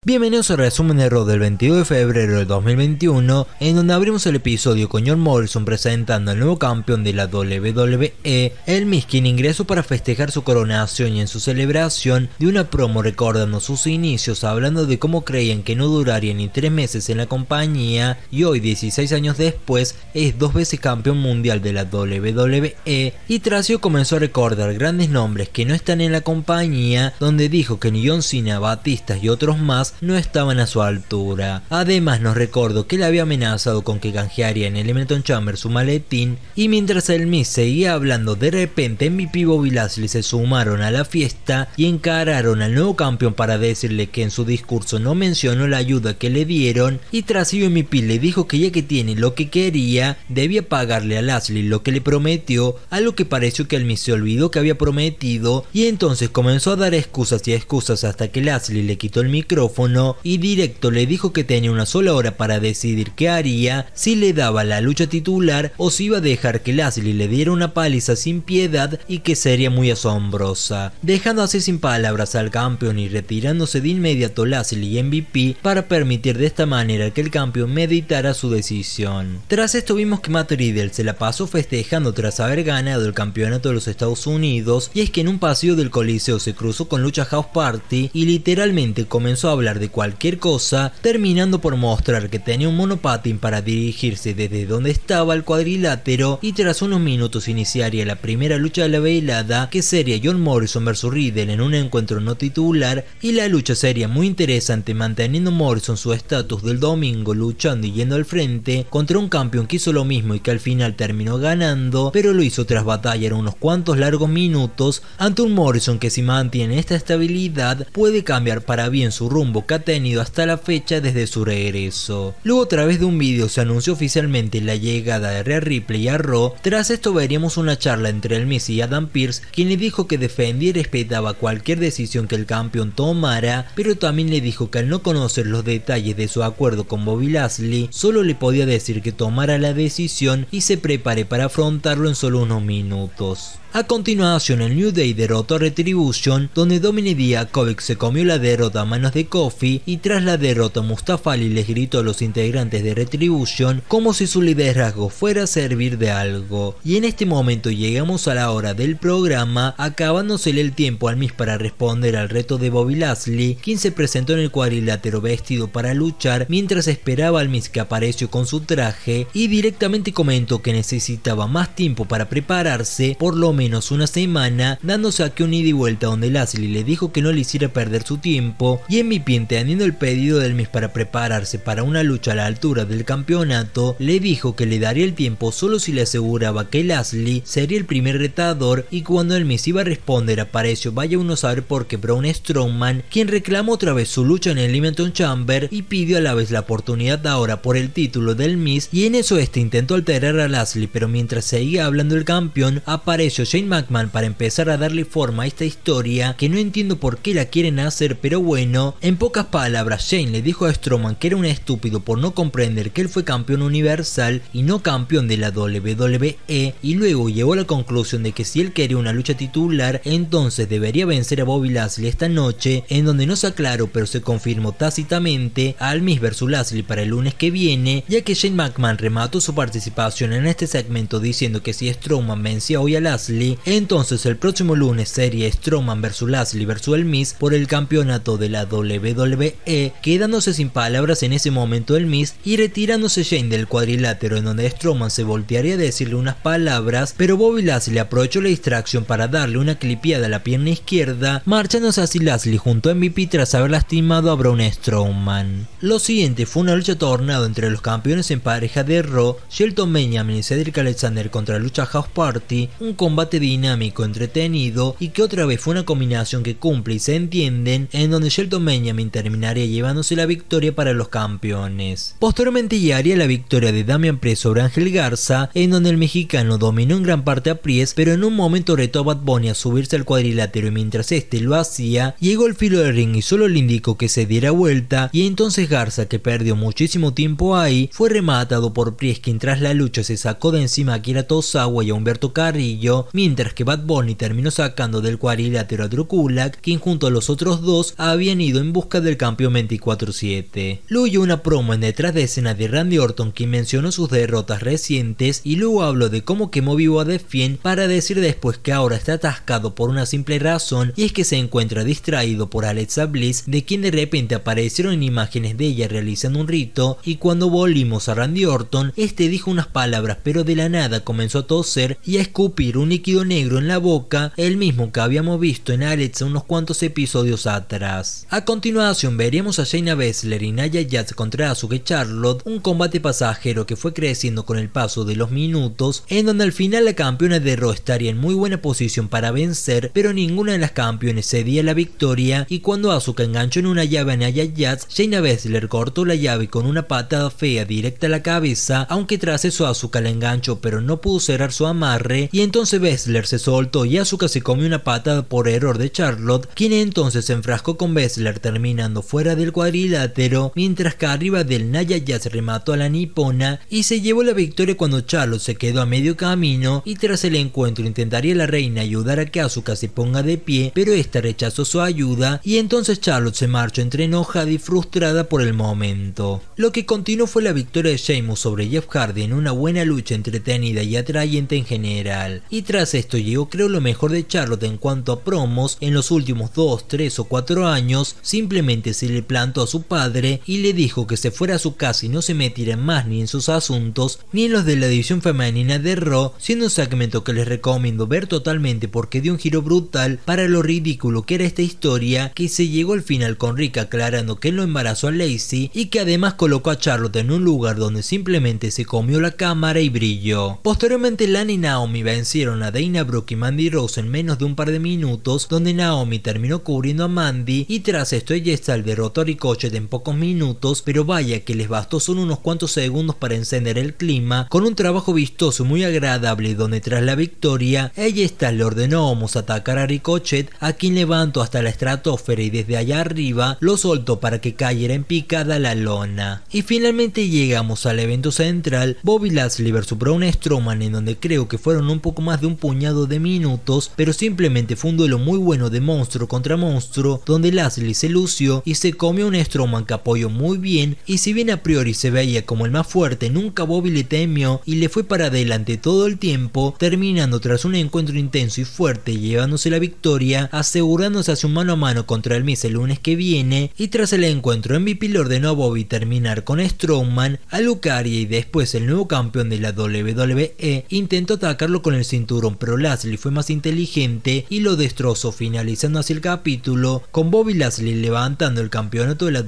Bienvenidos al resumen de Raw del 22 de febrero del 2021, en donde abrimos el episodio con John Morrison presentando al nuevo campeón de la WWE, el Miz, quien ingresó para festejar su coronación, y en su celebración de una promo recordando sus inicios, hablando de cómo creían que no duraría ni 3 meses en la compañía, y hoy 16 años después es 2 veces campeón mundial de la WWE, y tras ello comenzó a recordar grandes nombres que no están en la compañía, donde dijo que ni John Cena, Batista y otros más no estaban a su altura. Además nos recordó que le había amenazado con que canjearía en Elimination Chamber su maletín, y mientras el Miz seguía hablando, de repente MVP Bobby Lashley se sumaron a la fiesta y encararon al nuevo campeón para decirle que en su discurso no mencionó la ayuda que le dieron, y tras ello MVP le dijo que ya que tiene lo que quería debía pagarle a Lashley lo que le prometió, a lo que pareció que el Miz se olvidó que había prometido, y entonces comenzó a dar excusas y excusas hasta que Lashley le quitó el micrófono y directo le dijo que tenía una sola hora para decidir qué haría, si le daba la lucha titular o si iba a dejar que Lashley le diera una paliza sin piedad, y que sería muy asombrosa, dejando así sin palabras al campeón y retirándose de inmediato Lashley y MVP para permitir de esta manera que el campeón meditara su decisión. Tras esto vimos que Matt Riddle se la pasó festejando tras haber ganado el campeonato de los Estados Unidos, y es que en un pasillo del Coliseo se cruzó con Lucha House Party y literalmente comenzó a hablar de cualquier cosa, terminando por mostrar que tenía un monopatín para dirigirse desde donde estaba al cuadrilátero, y tras unos minutos iniciaría la primera lucha de la velada, que sería John Morrison vs Riddle en un encuentro no titular, y la lucha sería muy interesante, manteniendo Morrison su estatus del domingo, luchando y yendo al frente contra un campeón que hizo lo mismo y que al final terminó ganando, pero lo hizo tras batallar unos cuantos largos minutos ante un Morrison que, si mantiene esta estabilidad, puede cambiar para bien su rumbo que ha tenido hasta la fecha desde su regreso. Luego, a través de un vídeo, se anunció oficialmente la llegada de Rhea Ripley a Raw. Tras esto veríamos una charla entre el Miz y Adam Pearce, quien le dijo que defendía y respetaba cualquier decisión que el campeón tomara, pero también le dijo que al no conocer los detalles de su acuerdo con Bobby Lashley, solo le podía decir que tomara la decisión y se prepare para afrontarlo en solo unos minutos. A continuación, el New Day derrotó a Retribution, donde Dominic Dijakovic se comió la derrota a manos de Kofi, y tras la derrota Mustafa Ali les gritó a los integrantes de Retribution como si su liderazgo fuera a servir de algo. Y en este momento llegamos a la hora del programa, acabándosele el tiempo al Miz para responder al reto de Bobby Lashley, quien se presentó en el cuadrilátero vestido para luchar, mientras esperaba al Miz, que apareció con su traje y directamente comentó que necesitaba más tiempo para prepararse, por lo menos una semana, dándose aquí un ida y vuelta donde Lashley le dijo que no le hiciera perder su tiempo, y MVP, entendiendo el pedido del Miz para prepararse para una lucha a la altura del campeonato, le dijo que le daría el tiempo solo si le aseguraba que Lashley sería el primer retador, y cuando el Miz iba a responder apareció vaya uno a saber por qué Braun Strowman, quien reclamó otra vez su lucha en el Elimination Chamber y pidió a la vez la oportunidad ahora por el título del Miz, y en eso este intentó alterar a Lashley, pero mientras seguía hablando el campeón apareció Shane McMahon para empezar a darle forma a esta historia que no entiendo por qué la quieren hacer, pero bueno. En pocas palabras, Shane le dijo a Strowman que era un estúpido por no comprender que él fue campeón universal y no campeón de la WWE, y luego llegó a la conclusión de que si él quería una lucha titular, entonces debería vencer a Bobby Lashley esta noche, en donde no se aclaró pero se confirmó tácitamente al Miz vs Lashley para el lunes que viene, ya que Shane McMahon remató su participación en este segmento diciendo que si Strowman vencía hoy a Lashley, entonces el próximo lunes sería Strowman vs Lashley vs el Miz por el campeonato de la WWE, quedándose sin palabras en ese momento el Miz y retirándose Shane del cuadrilátero, en donde Strowman se voltearía a decirle unas palabras, pero Bobby Lashley aprovechó la distracción para darle una clipeada a la pierna izquierda, marchándose así Lashley junto a MVP tras haber lastimado a Braun Strowman. Lo siguiente fue una lucha tornado entre los campeones en pareja de Raw, Shelton Benjamin y Cedric Alexander contra Lucha House Party, un combate dinámico, entretenido y que otra vez fue una combinación que cumple y se entienden, en donde Shelton Benjamin terminaría llevándose la victoria para los campeones. Posteriormente llegaría la victoria de Damian Priest sobre Ángel Garza, en donde el mexicano dominó en gran parte a Priest, pero en un momento retó a Bad Bunny a subirse al cuadrilátero, y mientras este lo hacía, llegó al filo del ring y solo le indicó que se diera vuelta, y entonces Garza, que perdió muchísimo tiempo ahí, fue rematado por Priest, quien tras la lucha se sacó de encima a Akira Tozawa y a Humberto Carrillo, mientras que Bad Bunny terminó sacando del cuadrilátero a Drew Gulak, quien junto a los otros dos habían ido en busca del campeón 24/7. Luego una promo en detrás de escena de Randy Orton, quien mencionó sus derrotas recientes y luego habló de cómo quemó vivo a The Fiend para decir después que ahora está atascado por una simple razón, y es que se encuentra distraído por Alexa Bliss, de quien de repente aparecieron imágenes de ella realizando un rito, y cuando volvimos a Randy Orton, este dijo unas palabras pero de la nada comenzó a toser y a escupir un líquido negro en la boca, el mismo que habíamos visto en Alexa unos cuantos episodios atrás. A continuación veríamos a Shayna Baszler y Nia Jax contra Asuka y Charlotte, un combate pasajero que fue creciendo con el paso de los minutos, en donde al final la campeona de Raw estaría en muy buena posición para vencer, pero ninguna de las campeones cedía la victoria, y cuando Asuka enganchó en una llave a Nia Jax, Shayna Baszler cortó la llave con una patada fea directa a la cabeza, aunque tras eso Asuka la enganchó pero no pudo cerrar su amarre, y entonces Baszler se soltó y Asuka se comió una patada por error de Charlotte, quien entonces se enfrascó con Baszler terminando fuera del cuadrilátero, mientras que arriba del Nia Jax remató a la nipona y se llevó la victoria cuando Charlotte se quedó a medio camino, y tras el encuentro intentaría la reina ayudar a que Asuka se ponga de pie, pero esta rechazó su ayuda y entonces Charlotte se marchó entre enojada y frustrada por el momento. Lo que continuó fue la victoria de Sheamus sobre Jeff Hardy en una buena lucha entretenida y atrayente en general, y tras esto llegó creo lo mejor de Charlotte en cuanto a promos en los últimos 2, 3 o 4 años. Simplemente se le plantó a su padre y le dijo que se fuera a su casa y no se metiera más ni en sus asuntos ni en los de la edición femenina de Raw, siendo un segmento que les recomiendo ver totalmente porque dio un giro brutal para lo ridículo que era esta historia, que se llegó al final con Rick aclarando que él no embarazó a Lacey y que además colocó a Charlotte en un lugar donde simplemente se comió la cámara y brilló. Posteriormente Lana y Naomi vencieron a Dana Brooke y Mandy Rose en menos de un par de minutos, donde Naomi terminó cubriendo a Mandy y tras esto ella derrotó a Ricochet en pocos minutos, pero vaya que les bastó solo unos cuantos segundos para encender el clima con un trabajo vistoso muy agradable, donde tras la victoria ella le ordenó a Omos atacar a Ricochet, a quien levantó hasta la estratosfera y desde allá arriba lo soltó para que cayera en picada a la lona. Y finalmente llegamos al evento central, Bobby Lashley vs Braun Strowman, en donde creo que fueron un poco más de un puñado de minutos, pero simplemente fue un duelo muy bueno de monstruo contra monstruo, donde Lashley se lució y se comió un Strowman que apoyó muy bien, y si bien a priori se veía como el más fuerte, nunca Bobby le temió y le fue para adelante todo el tiempo, terminando tras un encuentro intenso y fuerte llevándose la victoria, asegurándose hacia un mano a mano contra el Miz el lunes que viene. Y tras el encuentro MVP le ordenó a Bobby terminar con Strowman, a Lucaria, y después el nuevo campeón de la WWE intentó atacarlo con el cinturón, pero Lashley fue más inteligente y lo destrozó, finalizando así el capítulo con Bobby Lashley levantando el campeonato de la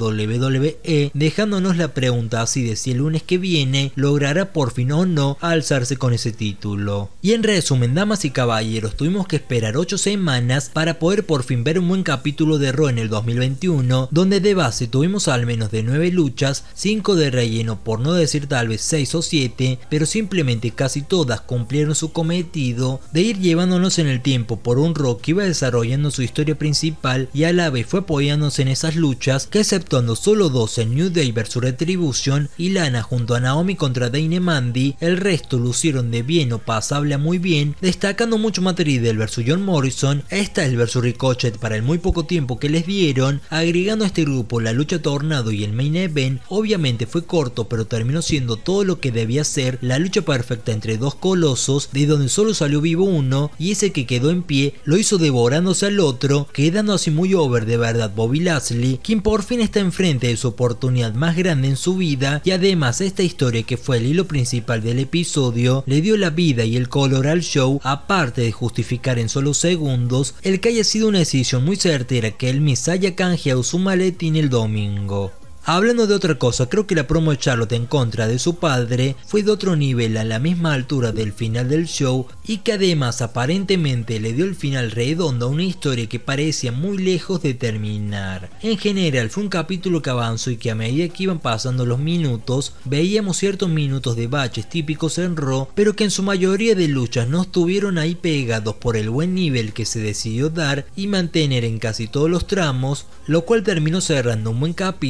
WWE, dejándonos la pregunta así de si el lunes que viene logrará por fin o no alzarse con ese título. Y en resumen, damas y caballeros, tuvimos que esperar 8 semanas para poder por fin ver un buen capítulo de Raw en el 2021, donde de base tuvimos al menos de 9 luchas, 5 de relleno, por no decir tal vez 6 o 7, pero simplemente casi todas cumplieron su cometido de ir llevándonos en el tiempo por un Raw que iba desarrollando su historia principal y a la vez fue apoyándose en esas luchas, que exceptuando solo 2 en New Day vs Retribution y Lana junto a Naomi contra Dana y Mandy, el resto lucieron de bien o pasable a muy bien, destacando mucho Matt Riddle vs John Morrison, Styles vs Ricochet para el muy poco tiempo que les dieron, agregando a este grupo la lucha Tornado y el main event. Obviamente fue corto, pero terminó siendo todo lo que debía ser, la lucha perfecta entre dos colosos, de donde solo salió vivo uno, y ese que quedó en pie lo hizo devorándose al otro, quedando así muy over de verdad Bobby Lashley, quien por fin está enfrente de su oportunidad más grande en su vida, y además esta historia, que fue el hilo principal del episodio, le dio la vida y el color al show, aparte de justificar en solo segundos el que haya sido una decisión muy certera que el Miz haya canjeado su maletín el domingo. Hablando de otra cosa, creo que la promo de Charlotte en contra de su padre fue de otro nivel, a la misma altura del final del show, y que además aparentemente le dio el final redondo a una historia que parecía muy lejos de terminar. En general fue un capítulo que avanzó y que a medida que iban pasando los minutos veíamos ciertos minutos de baches típicos en Raw, pero que en su mayoría de luchas no estuvieron ahí pegados por el buen nivel que se decidió dar y mantener en casi todos los tramos, lo cual terminó cerrando un buen capítulo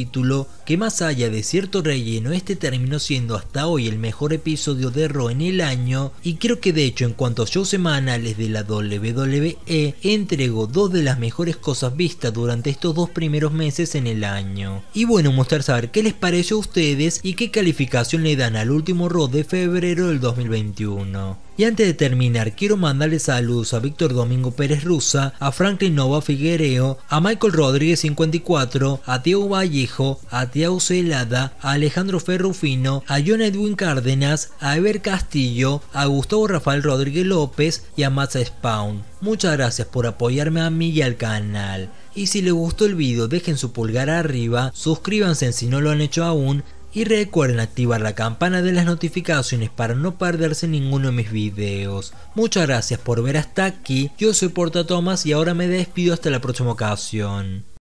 que más allá de cierto relleno, este terminó siendo hasta hoy el mejor episodio de Raw en el año, y creo que de hecho en cuanto a shows semanales de la WWE, entregó dos de las mejores cosas vistas durante estos dos primeros meses en el año. Y bueno, mostrar saber qué les pareció a ustedes y qué calificación le dan al último Raw de febrero del 2021. Y antes de terminar, quiero mandarle saludos a Víctor Domingo Pérez Rusa, a Franklin Nova Figuereo, a Michael Rodríguez 54, a Diego Vallejo, a Tiago Celada, a Alejandro Ferrufino, a John Edwin Cárdenas, a Ever Castillo, a Gustavo Rafael Rodríguez López y a Matza Spawn. Muchas gracias por apoyarme a mí y al canal. Y si les gustó el video, dejen su pulgar arriba, suscríbanse si no lo han hecho aún, y recuerden activar la campana de las notificaciones para no perderse ninguno de mis videos. Muchas gracias por ver hasta aquí, yo soy Porta Thomas y ahora me despido hasta la próxima ocasión.